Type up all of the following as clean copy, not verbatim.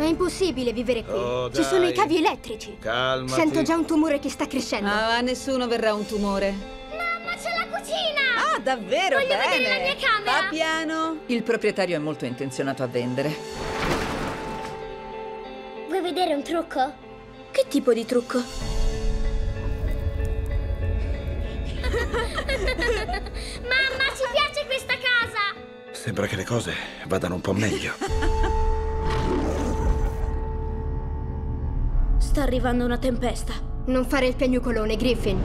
impossibile vivere qui. Oh, Ci sono i dai. cavi elettrici. Calmati. Sento già un tumore che sta crescendo. Ah, a nessuno verrà un tumore. Mamma, c'è la cucina! Ah, davvero? Voglio Bene! vedere la mia camera! Va piano! Il proprietario è molto intenzionato a vendere. Vuoi vedere un trucco? Che tipo di trucco? Mamma, ci piace questa casa! Sembra che le cose vadano un po' meglio. Sta arrivando una tempesta. Non fare il piagnucolone, Griffin.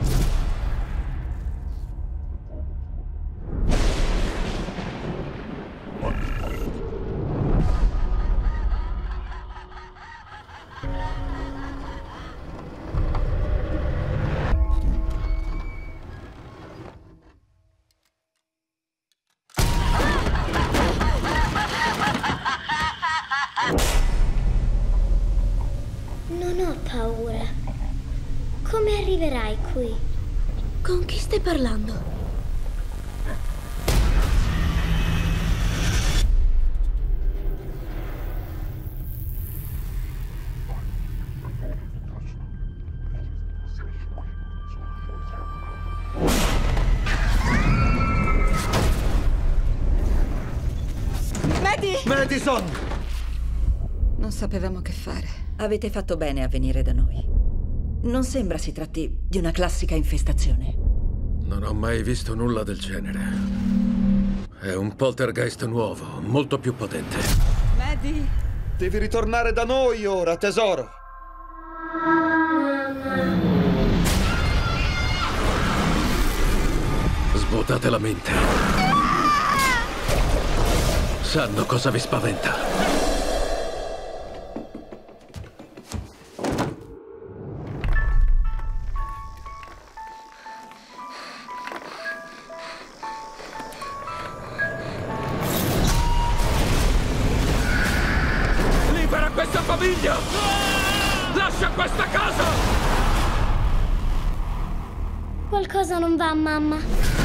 Non ho paura. Come arriverai qui? Con chi stai parlando? Madison! Non sapevamo che fare. Avete fatto bene a venire da noi. Non sembra si tratti di una classica infestazione. Non ho mai visto nulla del genere. È un poltergeist nuovo, molto più potente. Maddie! Devi ritornare da noi ora, tesoro. Svuotate la mente. Sanno cosa vi spaventa. Libera questa famiglia! Lascia questa casa! Qualcosa non va, mamma.